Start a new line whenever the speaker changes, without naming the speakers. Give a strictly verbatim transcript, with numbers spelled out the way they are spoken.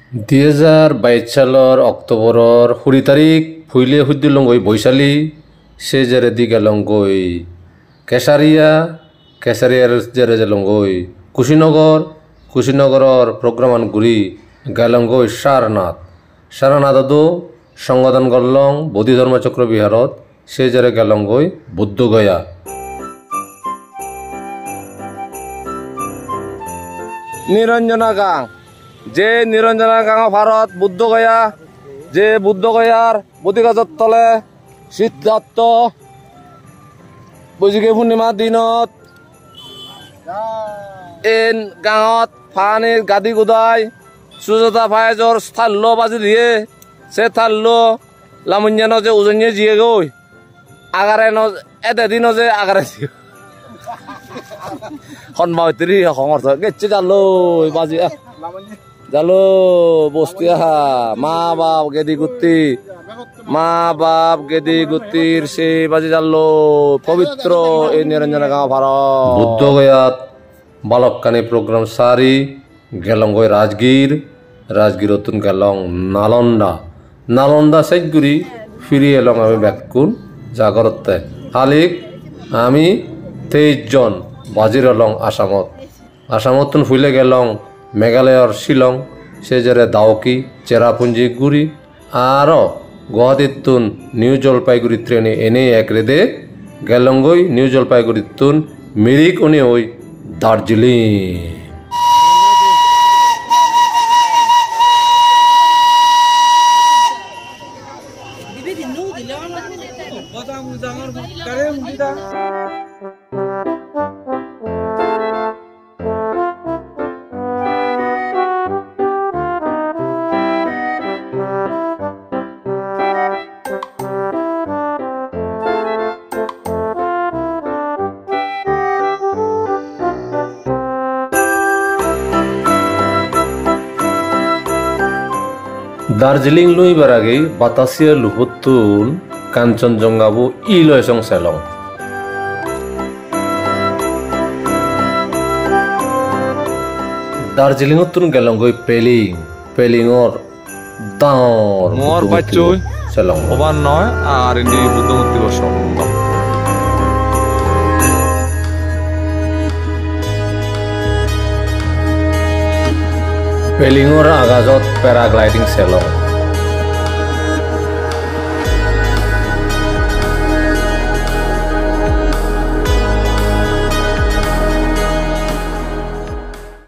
দুই হাজাৰ বাইছ সালৰ অক্টোবৰৰ কুৰি তাৰিখ ফুইলে সুদ্দিলংগৈ বৈশালী সে জেৰে দি গেলংগৈ কেশাৰিয়া কেশাৰিয়াৰ জেৰে জেলংগৈ কুশীনগৰ কুশীনগৰৰ প্ৰগ্ৰামান ঘূৰি গেলংগৈ সাৰনাথ সাৰনাথতো সংগঠন গলং বোধি ধৰ্ম চক্ৰ বিহাৰত সে জেৰে গেলংগৈ বুদ্ধগয়া নিৰঞ্জনা গাঁও যে নিৰঞ্জনা গাঁও ভাৰত বুদ্ধগয়া যে বুদ্ধগয়াৰ বদিগাজৰ তলে সিদ্ধাৰ্থ বৈশাখী পূৰ্ণিমাৰ দিনত এই গাঁৱত পানীৰ গাদি গুদাই সুজাতা ফাইজৰ স্থাল্য বাজি দিয়ে সে থাল্য লামুঞ্জান যে উজনিয়ে জিয়ে গৈ আগাৰে ন এদিন যে আগাৰে জিয়ে সন্মাতৰি সমৰ্থ গেছে জালো বাজি জালো বস্তি আহা মা বাপ গেদি গুটি মা বাপ গেদি গুটিৰ সে বাজি জালো পবিত্ৰ এই নিৰঞ্জনা গাঁও ভাৰত বুদ্ধগয়াত বালককানী প্ৰগ্ৰাম সাৰি গেলংগৈ ৰাজগীৰ ৰাজগীৰতুন গেলং নালন্দা নালন্দা সেগুৰি ফিরি এলং আমি ব্যাকুন জাগরতে হালিক আমি তেইশ জন বাজির এলং আসামত আসামতুন ফুলে গেলং মেঘালয়র শিলং সেজেরে দাওকি চেরাপুঞ্জি গুড়ি আর গুয়াহাটিতুন নিউ জলপাইগুড়ি ট্রেনে এনে এক রেদে গেলংগই নিউ জলপাইগুড়িতুন মিরিক উনি ওই দার্জিলিং দার্জিলিং লইবার আগে বাতাসিয়া লুহুতুন কাঞ্চনজঙ্ঘাবু ই লয়সং সেলং দার্জিলিং তুন গেলংগই পেলিং পেলিংর দাঁর মোর বাচ্চই সেলং ওবান নয় আর ইনি বুদ্ধমূর্তি বসং পেলিংর আগাজত প্যারাগ্লাইডিং সেলং